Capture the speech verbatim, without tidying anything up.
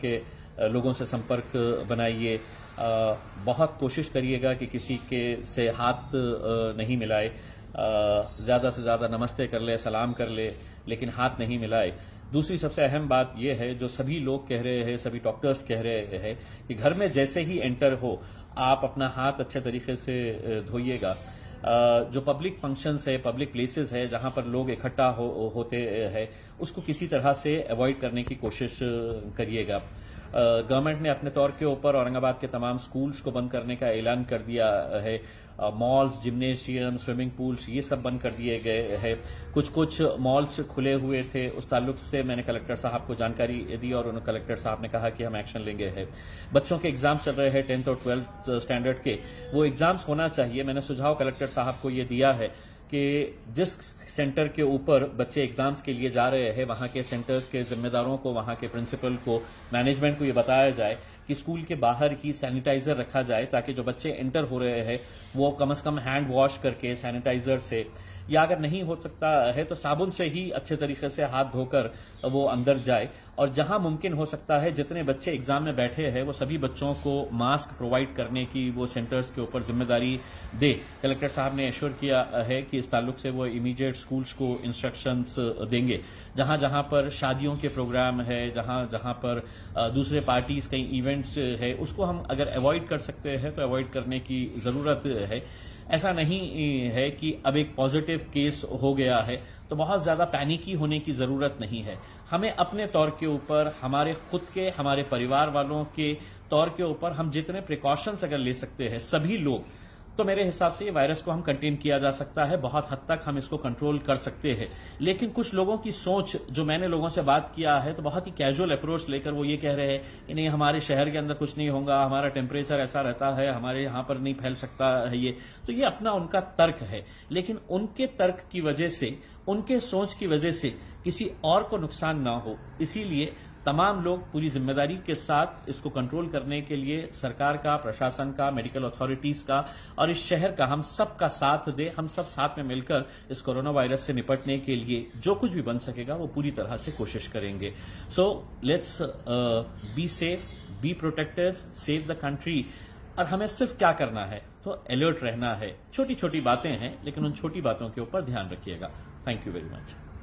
के लोगों से संपर्क बनाइए। बहुत कोशिश करिएगा कि किसी के से हाथ नहीं मिलाए, ज़्यादा से ज़्यादा नमस्ते कर ले, सलाम कर ले, लेकिन हाथ नहीं मिलाए। दूसरी सबसे अहम बात यह है, जो सभी लोग कह रहे हैं, सभी डॉक्टर्स कह रहे हैं, कि घर में जैसे ही एंटर हो आप अपना हाथ अच्छे तरीके से धोइएगा। जो पब्लिक फंक्शंस है, पब्लिक प्लेसेस है, जहां पर लोग इकट्ठा हो, होते हैं, उसको किसी तरह से अवॉइड करने की कोशिश करिएगा। गवर्नमेंट ने अपने तौर के ऊपर औरंगाबाद के तमाम स्कूल्स को बंद करने का ऐलान कर दिया है। मॉल्स, जिम्नेशियम, स्विमिंग पूल्स, ये सब बंद कर दिए गए हैं। कुछ कुछ मॉल्स खुले हुए थे, उस ताल्लुक से मैंने कलेक्टर साहब को जानकारी दी और उन्होंने कलेक्टर साहब ने कहा कि हम एक्शन लेंगे है। बच्चों के एग्जाम चल रहे हैं टेंथ और ट्वेल्थ स्टैंडर्ड के, वो एग्जाम्स होना चाहिए। मैंने सुझाव कलेक्टर साहब को ये दिया है कि जिस सेंटर के ऊपर बच्चे एग्जाम्स के लिए जा रहे हैं, वहां के सेंटर के जिम्मेदारों को, वहां के प्रिंसिपल को, मैनेजमेंट को ये बताया जाए कि स्कूल के बाहर ही सैनिटाइजर रखा जाए, ताकि जो बच्चे एंटर हो रहे हैं वो कम से कम हैंड वॉश करके सैनिटाइजर से, या अगर नहीं हो सकता है तो साबुन से ही अच्छे तरीके से हाथ धोकर वो अंदर जाए। और जहां मुमकिन हो सकता है, जितने बच्चे एग्जाम में बैठे हैं वो सभी बच्चों को मास्क प्रोवाइड करने की वो सेंटर्स के ऊपर जिम्मेदारी दे। कलेक्टर साहब ने एश्योर किया है कि इस ताल्लुक से वो इमीडिएट स्कूल्स को इंस्ट्रक्शंस देंगे। जहां जहां पर शादियों के प्रोग्राम है, जहां जहां पर दूसरे पार्टीज, कई इवेंट्स है, उसको हम अगर अवॉइड कर सकते हैं तो अवॉइड करने की जरूरत है। ऐसा नहीं है कि अब एक पॉजिटिव केस हो गया है तो बहुत ज्यादा पैनिकी होने की जरूरत नहीं है। हमें अपने तौर के ऊपर, हमारे खुद के, हमारे परिवार वालों के तौर के ऊपर हम जितने प्रिकॉशंस अगर ले सकते हैं सभी लोग, तो मेरे हिसाब से ये वायरस को हम कंटेन किया जा सकता है, बहुत हद तक हम इसको कंट्रोल कर सकते हैं। लेकिन कुछ लोगों की सोच, जो मैंने लोगों से बात किया है, तो बहुत ही कैजुअल अप्रोच लेकर वो ये कह रहे हैं कि नहीं, हमारे शहर के अंदर कुछ नहीं होगा, हमारा टेम्परेचर ऐसा रहता है, हमारे यहां पर नहीं फैल सकता है ये। तो ये अपना उनका तर्क है, लेकिन उनके तर्क की वजह से, उनके सोच की वजह से किसी और को नुकसान ना हो, इसीलिए तमाम लोग पूरी जिम्मेदारी के साथ इसको कंट्रोल करने के लिए सरकार का, प्रशासन का, मेडिकल अथॉरिटीज का और इस शहर का, हम सब का साथ दे। हम सब साथ में मिलकर इस कोरोना वायरस से निपटने के लिए जो कुछ भी बन सकेगा वो पूरी तरह से कोशिश करेंगे। So let's be safe, be protective, save the country. और हमें सिर्फ क्या करना है, तो अलर्ट रहना है। छोटी छोटी बातें हैं, लेकिन उन छोटी बातों के ऊपर ध्यान रखिएगा। Thank you very much.